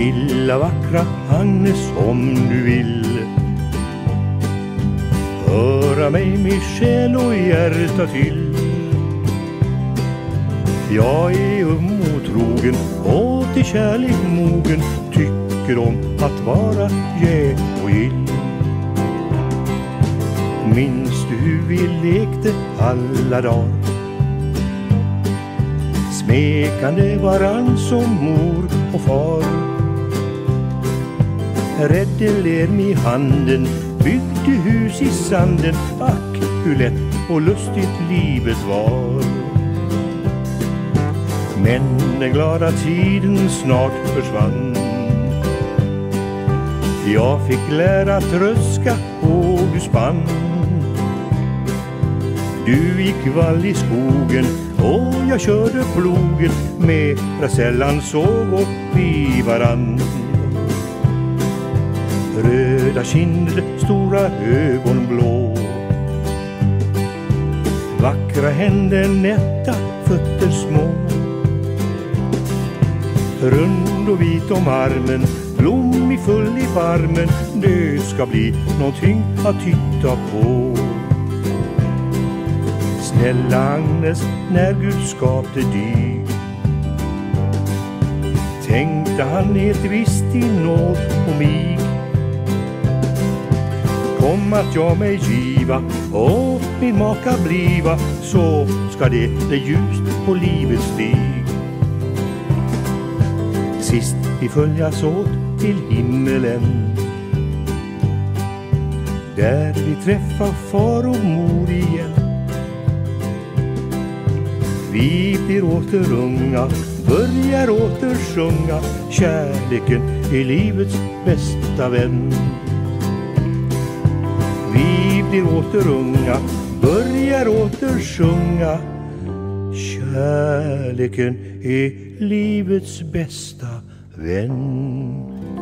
Lilla vackra Agnes, om du vill höra mig med själ och hjärta till. Jag är och trogen och till kärlek mogen, tycker om att vara jäv och gill. Minns du hur vi lekte alla dagar, smekande varann som mor och far. Rädde ler i handen, byggde hus i sanden. Ack, hur lätt och lustigt livet var. Men den glada tiden snart försvann. Jag fick lära tröska och du spann. Du gick vall i skogen och jag körde plogen, med sällan sov upp i varann. Röda kinder, stora ögon blå, vackra händer, nätta fötter små. Rund och vit om armen, blommig full i barmen. Det ska bli någonting att titta på. Snälla Agnes, när Gud skapte dig, tänkte han helt visst i nåd och mig. Kom att jag mig giva och min maka bliva, så ska det bli ljust på livets stig. Sist vi följas åt till himmelen, där vi träffar far och mor igen. Vi blir åter unga, börjar åter sjunga. Kärleken är livets bästa vän. Vi blir åter unga, börjar åter sjunga. Kärleken är livets bästa vän.